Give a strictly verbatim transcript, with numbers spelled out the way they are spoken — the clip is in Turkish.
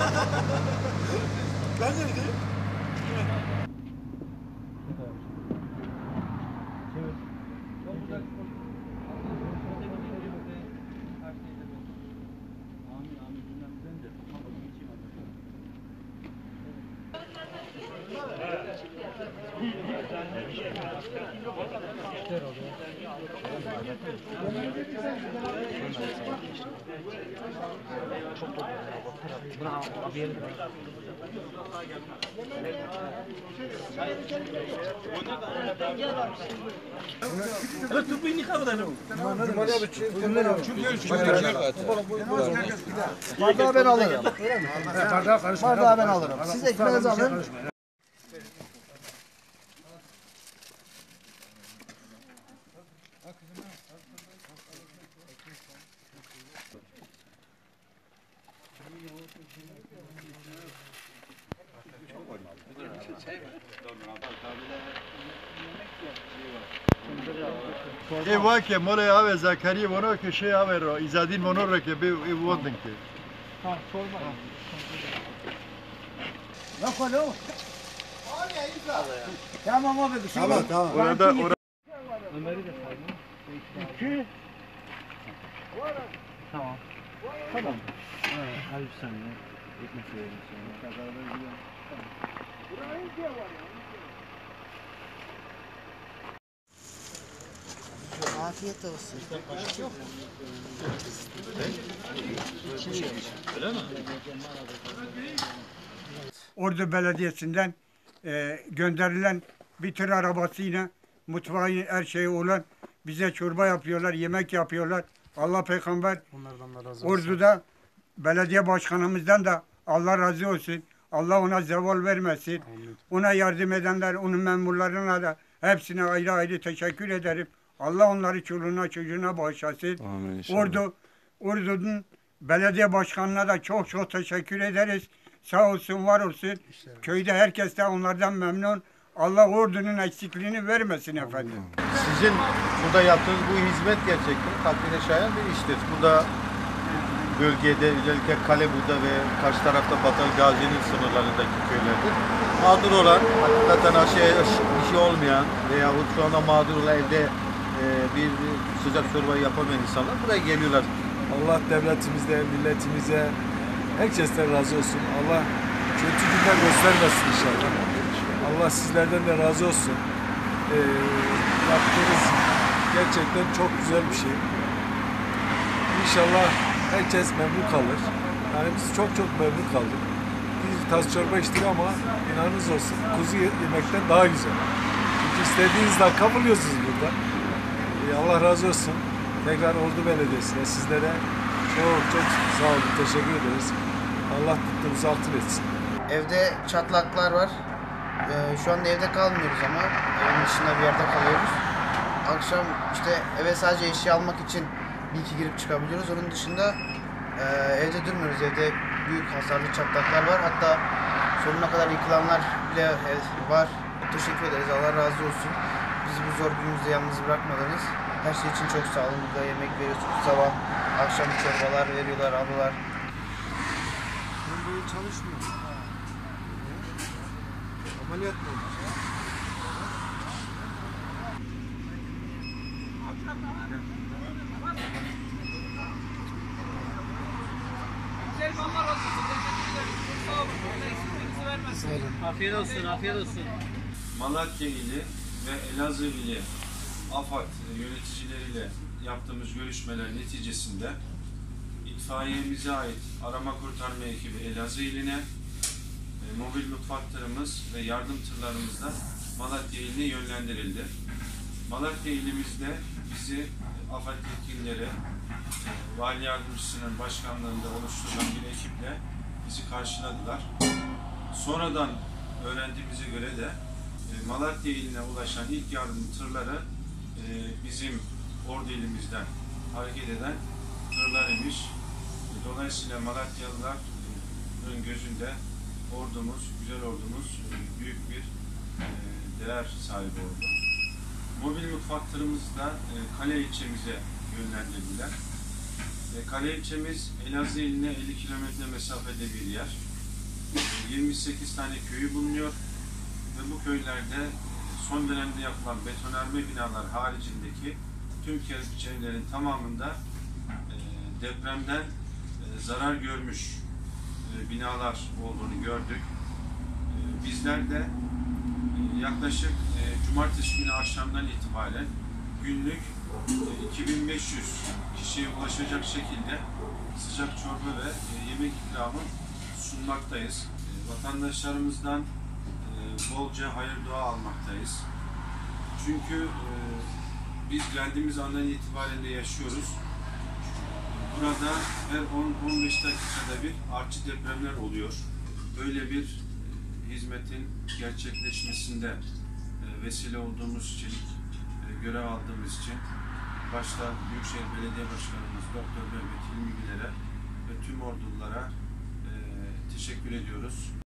Ben de öyle. Bardağı ben alırım. Bardağı ben alırım. Siz ekmeğinizi alın. E va che more ave Zakariya mono che şey ave ro izadin mono ro che be vondin ki. Ha sorma. Yok oğlum. Tamam abi. Tamam tamam. Orada orada Ömer'i de sayma. İki. Tamam. Tamam. Hadi bir saniye. Ekmek verelim sonra. Afiyet olsun. öyle mi? Ordu Belediyesi'nden e, gönderilen bir tır arabasıyla mutfağın her şeyi olan bize çorba yapıyorlar, yemek yapıyorlar. Allah peygamber Ordu'da belediye başkanımızdan da Allah razı olsun. Allah ona zeval vermesin. Amin. Ona yardım edenler, onun memurlarına da hepsine ayrı ayrı teşekkür ederim. Allah onları çoluğuna çocuğuna bağışlasın. Amin. Ordu, Ordu'nun belediye başkanına da çok çok teşekkür ederiz. Sağ olsun, var olsun. İnşallah. Köyde herkes de onlardan memnun. Allah Ordu'nun eksikliğini vermesin efendim. Sizin burada yaptığınız bu hizmet gerçekten takdire şayan bir iştir. Burada bölgede özellikle Kalebur'da ve karşı tarafta Batal Gazi'nin sınırlarındaki köylerde mağdur olan, hakikaten aşağıya bir şey olmayan veyahut şu anda mağdur olan evde e, bir sıcak çorba yapamayan insanlar buraya geliyorlar. Allah devletimize, milletimize, herkesten razı olsun. Allah kötü günler göstermesin inşallah. Allah sizlerden de razı olsun. Ee, yaptığınız gerçekten çok güzel bir şey. İnşallah herkes memnun kalır. Yani biz çok çok memnun kaldık. Biz tas çorba içtik ama inanınız olsun kuzu yemekten daha güzel. Çünkü istediğiniz dakika buluyorsunuz burada. Ee, Allah razı olsun. Tekrar Ordu Belediyesi'ne, sizlere çok çok sağ olun, teşekkür ederiz. Allah tuttuğunuzu altın etsin. Evde çatlaklar var. Ee, şu anda evde kalmıyoruz ama evin dışında bir yerde kalıyoruz. Akşam işte eve sadece eşya almak için bir iki girip çıkabiliyoruz. Onun dışında e, evde durmuyoruz. Evde büyük hasarlı çatlaklar var. Hatta sonuna kadar yıkılanlar bile var. Teşekkür ederiz. Allah razı olsun. Bizi bu zor günümüzde yalnız bırakmadınız. Her şey için çok sağ olun. Burada yemek veriyorsunuz. Sabah, akşam çorbalar veriyorlar, ablalar. Ben böyle çalışmıyorum. Ameliyat mı olmuş? Afiyet olsun, afiyet olsun. Malatya ili ve Elazığ ili AFAD yöneticileriyle yaptığımız görüşmeler neticesinde itfaiyemize ait arama kurtarma ekibi Elazığ iline, e, mobil mutfak tırımız ve yardım tırlarımızla Malatya iline yönlendirildi. Malatya ilimizde bizi AFAD yetkilileri, e, Vali Yardımcısının başkanlığında oluşturulan bir ekiple bizi karşıladılar. Sonradan öğrendiğimize göre de e, Malatya iline ulaşan ilk yardım tırları e, bizim Ordu ilimizden hareket eden tırlar imiş. E, dolayısıyla Malatyalıların gözünde ordumuz, güzel ordumuz e, büyük bir e, değer sahibi oldu. Mobil mutfak tırımızı da e, Kale ilçemize yönlendirdiler. E, Kale ilçemiz Elazığ iline elli kilometre mesafede bir yer. yirmi sekiz tane köyü bulunuyor ve bu köylerde son dönemde yapılan betonarme binalar haricindeki tüm kerpiç evlerin tamamında depremden zarar görmüş binalar olduğunu gördük. Bizler de yaklaşık cumartesi günü akşamdan itibaren günlük iki bin beş yüz kişiye ulaşacak şekilde sıcak çorba ve yemek ikramı sunmaktayız. Vatandaşlarımızdan bolca hayır dua almaktayız. Çünkü biz geldiğimiz andan itibaren de yaşıyoruz. Burada her on on beş dakikada bir artçı depremler oluyor. Böyle bir hizmetin gerçekleşmesinde vesile olduğumuz için, görev aldığımız için başta Büyükşehir Belediye Başkanımız Doktor Mehmet Hilmi Güler'e ve tüm ordulara teşekkür ediyoruz.